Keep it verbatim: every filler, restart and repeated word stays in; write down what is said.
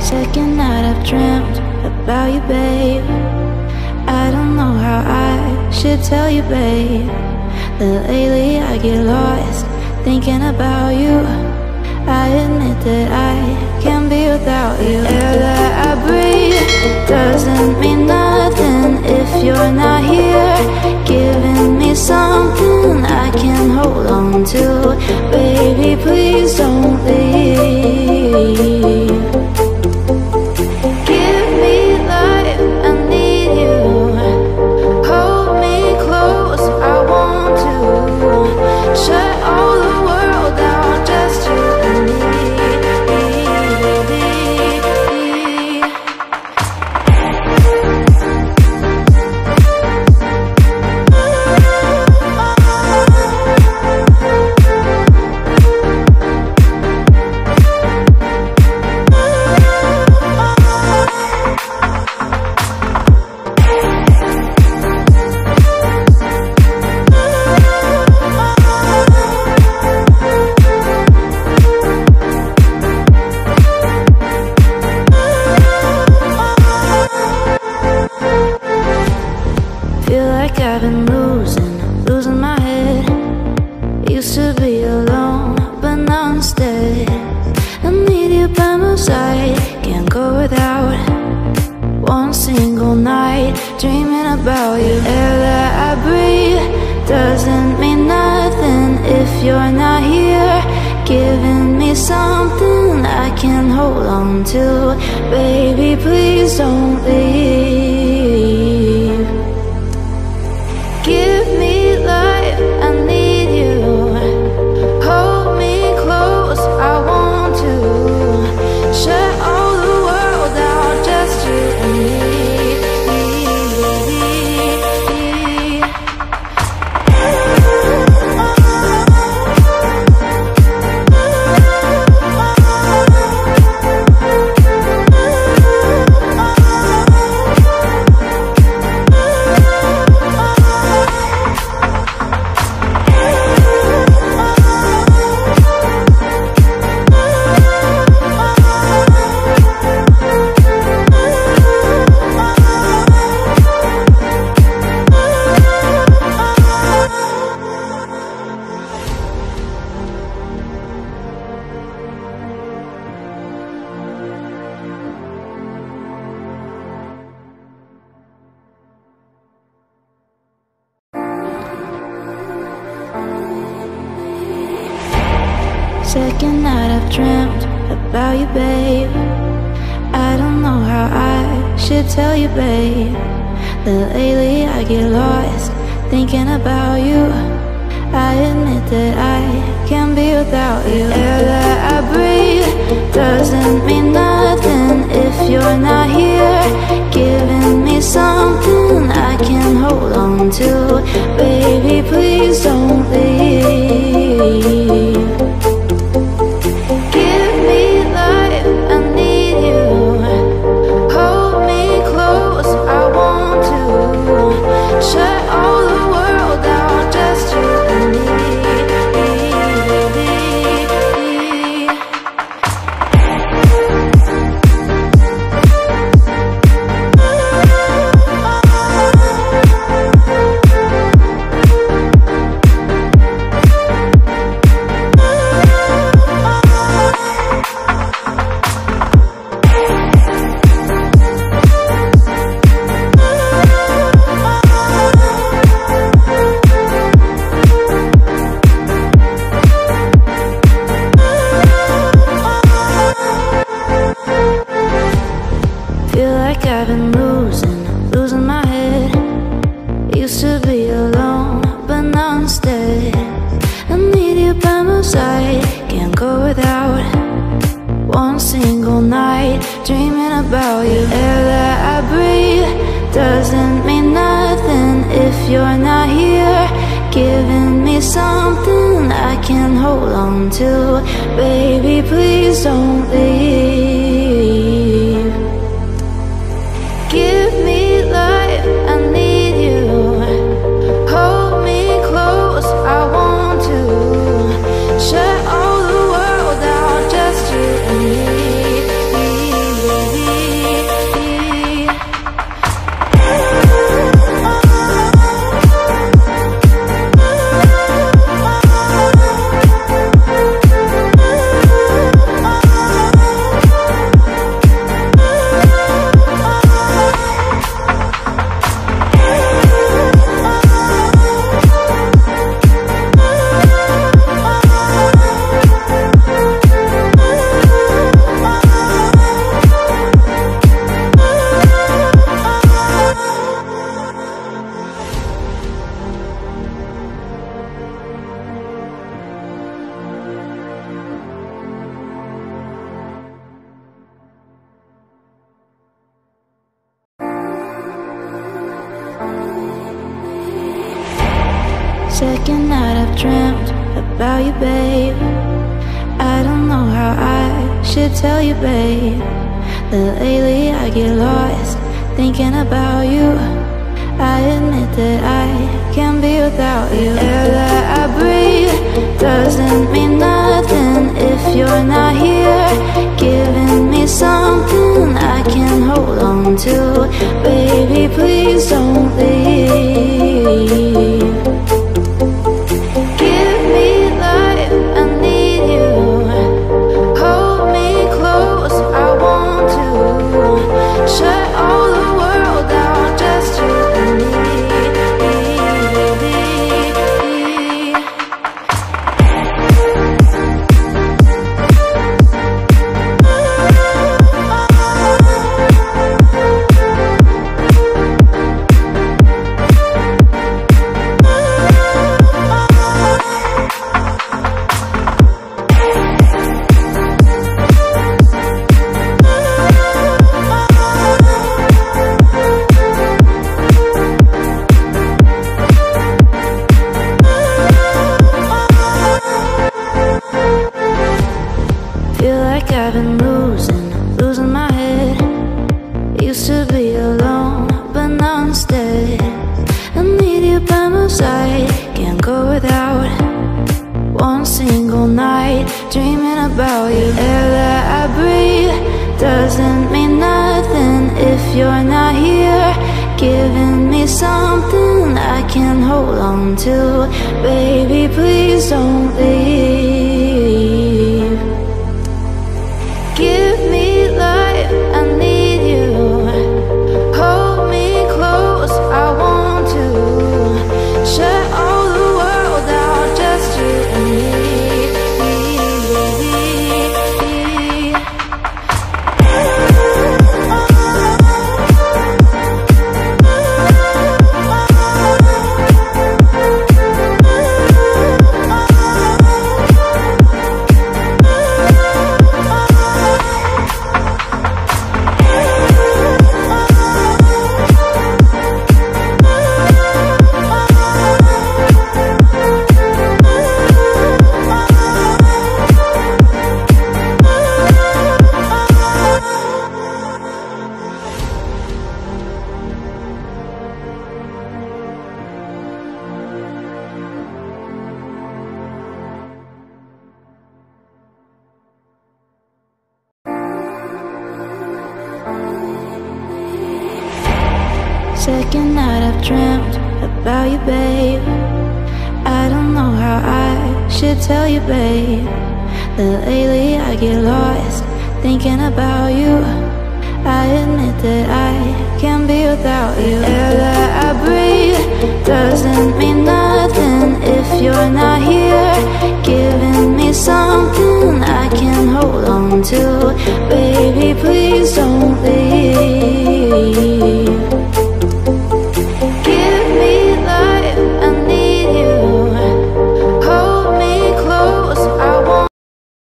Second night I've dreamt about you, babe. I don't know how I should tell you, babe, that lately I get lost thinking about you. I admit that I can't be without you. The air that I breathe doesn't mean nothing if you're not here, giving me something I can hold on to. Baby, please don't leave. Give me life, I need you. Hold me close, I want to. Shut all the world down, just you and me. I've been losing, losing my head. Used to be alone, but now instead I need you by my side. Can't go without one single night dreaming about you. Air that I breathe doesn't mean nothing if you're not here, giving me something I can hold on to. Baby, please don't leave. Give me life, I need you. Hold me close, I want to. Shut all the world down, just you and me. Second night I've dreamt about you, babe. I don't know how I should tell you, babe, that lately I get lost thinking about you. I admit that I can't be without you. The air that I breathe doesn't mean nothing if you're not here, giving me something I can hold on to. Baby, please don't leave. Shut all the world down, just you and me. I've been losing, losing my head. Used to be alone, but now instead I need you by my side. Can't go without one single night dreaming about you. Air that I breathe doesn't mean nothing if you're not here, giving me something I can hold on to. Baby, please don't leave. Give me life, I need you. Hold me close, I want to. Shut all the world down, just you and me. I've dreamt about you, babe. I don't know how I should tell you, babe, that lately I get lost thinking about you. I admit that I can't be without you. The air that I breathe doesn't mean nothing if you're not here, giving me something I can hold on to. Baby, please don't leave. Give me life, I need you. Hold me close, I want to. Shut all the world down, just you and me. Feel like I've been losing, losing my head. Used to be alone, but now instead I need you by my side, can't go without one single night dreaming about you. Air that I breathe doesn't mean nothing if you're not here, giving me something I can hold on to. Baby, please don't leave. Give me life, I need you. Hold me close, I want to. Shut all the world out, just you and me. Second night I've dreamt about you, babe. I don't know how I should tell you, babe, that lately I get lost thinking about you. I admit that I can't be without you. The air that I breathe doesn't mean nothing if you're not here, giving me something I can hold on to.